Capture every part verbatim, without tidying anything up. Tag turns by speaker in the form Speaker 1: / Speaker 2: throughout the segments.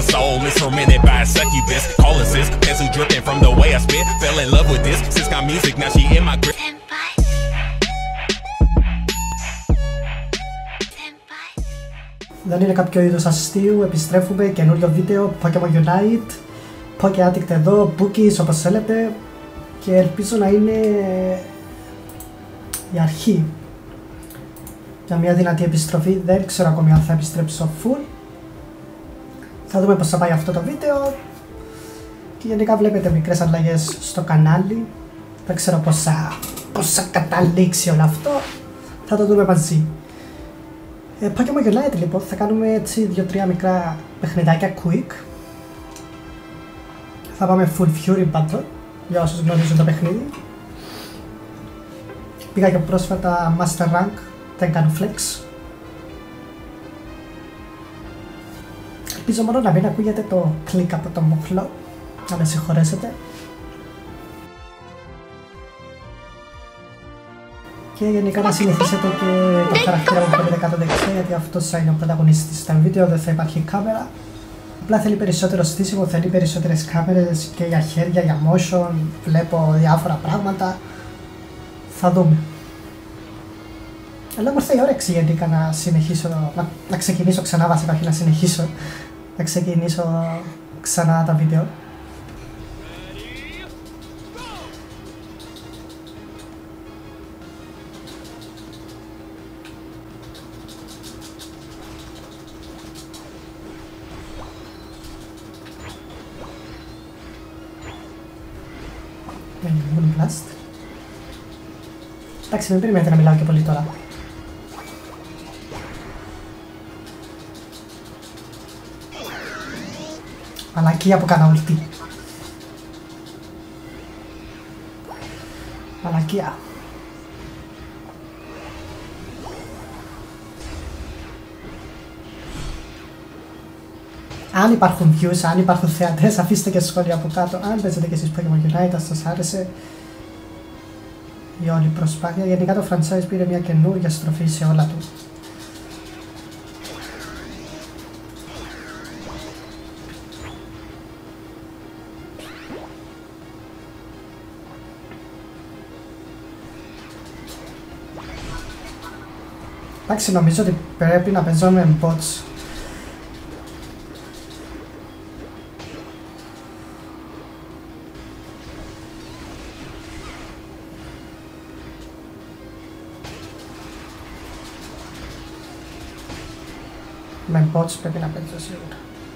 Speaker 1: My soul is tormented by a succubus. Call assist, pencil dripping from the way I spit. Fell in love with this, sis got music, now she in my grip.
Speaker 2: Δεν είναι κάποιο είδος αστείου, επιστρέφουμε, καινούριο βίντεο, Pokemon Unite, Poké Addict εδώ, Bookies όπως θέλετε, και ελπίζω να είναι η αρχή για μια δυνατή επιστροφή. Δεν ξέρω ακόμη αν θα επιστρέψω full, θα δούμε πως θα πάει αυτό το βίντεο, και γενικά βλέπετε μικρές αλλαγές στο κανάλι, δεν ξέρω πως θα, πως θα καταλήξει όλο αυτό, θα το δούμε μαζί. Ε, Pokemon Unite λοιπόν, θα κάνουμε έτσι δύο τρία μικρά παιχνιδάκια quick. Θα πάμε full Fury Battle, για όσους γνωρίζουν το παιχνίδι. Πήγα και πρόσφατα Master Rank, δεν κάνω flex. Ελπίζω μόνο να μην ακούγεται το κλικ από το μοχλό, να με συγχωρέσετε. Και γενικά να συνηθίσετε και το χαρακτήρα μου που είναι κάτω δεξιά, γιατί αυτός θα είναι ο πρωταγωνιστής στο βίντεο, δεν θα υπάρχει κάμερα. Απλά θέλει περισσότερο στήσιμο, θέλει περισσότερες κάμερες και για χέρια, για motion, βλέπω διάφορα πράγματα. Θα δούμε. Αλλά μου ήρθε η όρεξη γενικά να συνεχίσω, να, να ξεκινήσω ξανά βασικά, όχι να συνεχίσω, να ξεκινήσω ξανά τα βίντεο. Moonblast. Εντάξει, μην περιμένετε να μιλάω και πολύ τώρα. Μαλακία που κάνα ουλτί. Μαλακία. Αν υπάρχουν views, αν υπάρχουν θεατές, αφήστε και σχόλια από κάτω. Αν παίζετε και εσείς Pokemon Unite, αν σας άρεσε η όλη προσπάθεια. Γενικά το franchise πήρε μια καινούργια στροφή σε όλα του. Εντάξει, νομίζω ότι πρέπει να παίζω με bots. Με bots πρέπει να παίζω σίγουρα.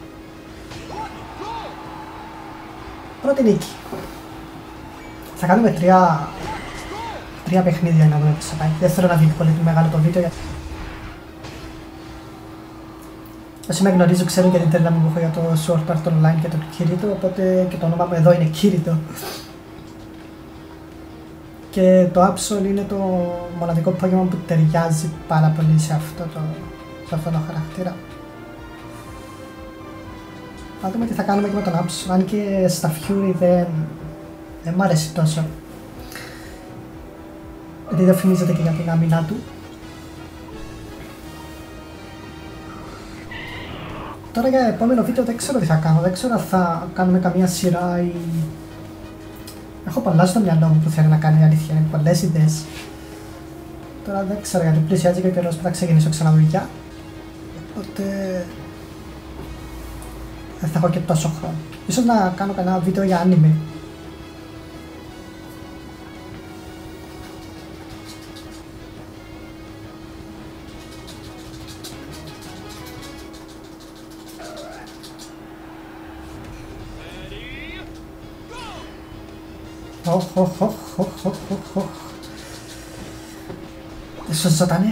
Speaker 2: Πρώτη νίκη. Θα κάνουμε τρία, τρία παιχνίδια να δούμε πώς θα πάει. Δεν θέλω να βγει πολύ μεγάλο το βίντεο. Όσοι με γνωρίζουν ξέρουν και την τρέλα μου έχω για το Sword Art Online και το Kirito, οπότε και το όνομα μου εδώ είναι Kirito. Και το Absol είναι το μοναδικό Pokemon που ταιριάζει πάρα πολύ σε αυτό το, σε αυτό το χαρακτήρα. Θα δούμε τι θα κάνουμε και με τον Absol, αν και στα Fury δεν, δεν μ' αρέσει τόσο. Γιατί δεν φημίζεται και για την άμυνά του. Τώρα για επόμενο βίντεο δεν ξέρω τι θα κάνω, δεν ξέρω αν θα κάνουμε καμία σειρά ή... Έχω πολλά στο μυαλό μου που θέλω να κάνει, η αλήθεια είναι πολλές ιδέες. Τώρα δεν ξέρω γιατί πλησιάζει και ο καιρός που θα ξεκινήσω ξανά δουλειά. Οπότε... δεν θα έχω και τόσο χρόνο. Ίσως να κάνω κανένα βίντεο για anime. Οχ, οχ, οχ, οχ, οχ, οχ. Δεν σωζότανε.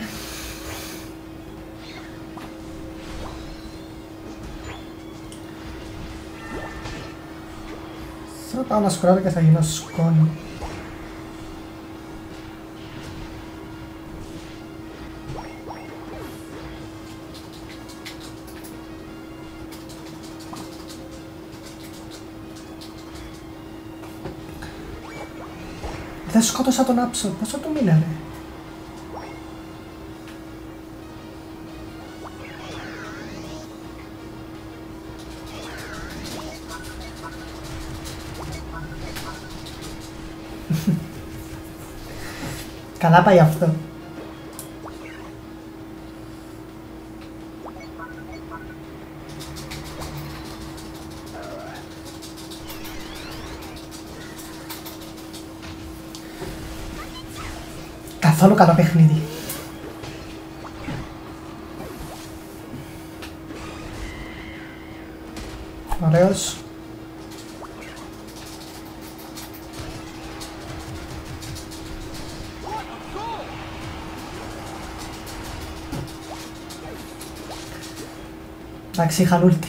Speaker 2: Θα πάω να σκουράρω και θα γίνω σκόνη. Δεν σκότωσα τον Absol, πόσο του μείνανε. Καλά πάει αυτό. Καθόλου καλό παιχνίδι. Ωραίος. Εντάξει, είχαν ούλτι.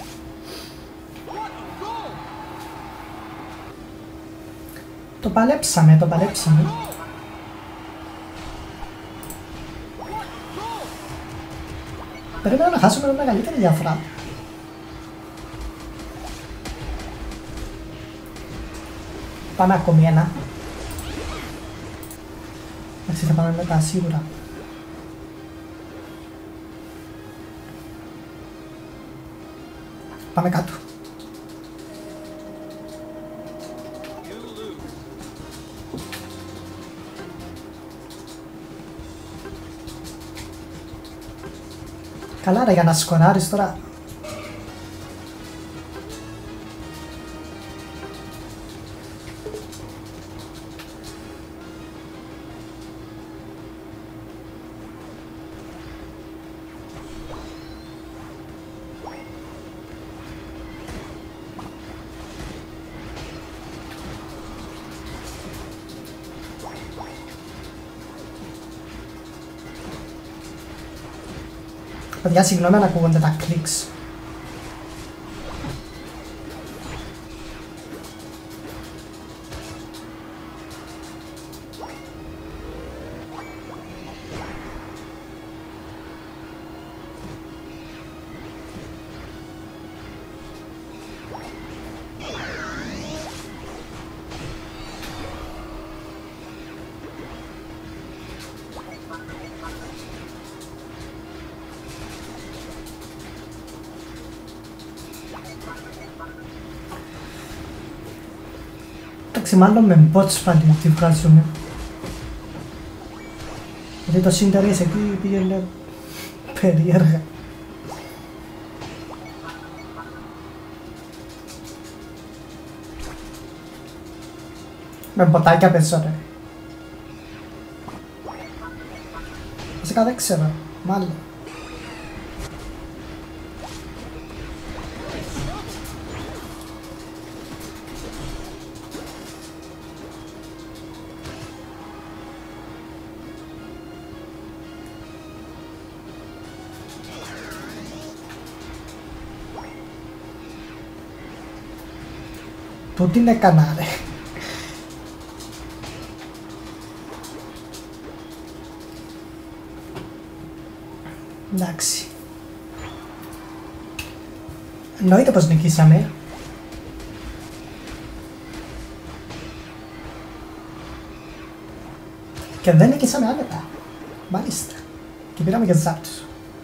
Speaker 2: Το παλέψαμε, το παλέψαμε. Περίμενα να χάσουμε με μεγαλύτερη διαφορά. Πάμε ακόμη ένα. Εντάξει, θα πάμε μετά σίγουρα. Πάμε κάτω. Καλά ρε, για να σκοράρεις τώρα. Παιδιά, συγγνώμη αν ακούγονται τα κλικς. Εντάξει, μάλλον με bots πάλι τι βγάζουμε. Γιατί το Σίντερες εκεί πήγαινε περίεργα. Με μποτάκια παίζω ρε. Βασικά δεν ξέρω, μάλλον. Το τι είναι κανά ρε. Εντάξει. Εννοείται πως νικήσαμε. Και δεν νικήσαμε άνετα. Μάλιστα. Και πήραμε και ζάπτους.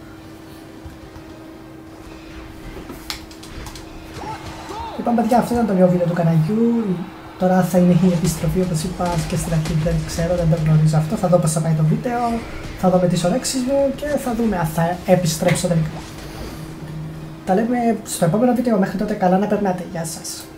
Speaker 2: Λοιπόν παιδιά, αυτό ήταν το νέο βίντεο του καναλιού. Τώρα θα είναι η επιστροφή, όπως είπα και στην αρχή, δεν ξέρω, δεν το γνωρίζω αυτό. Θα δω πώς θα πάει το βίντεο, θα δω με τις ορέξεις μου και θα δούμε αν θα επιστρέψω τελικά. Τα λέμε στο επόμενο βίντεο, μέχρι τότε καλά να περνάτε, γεια σας.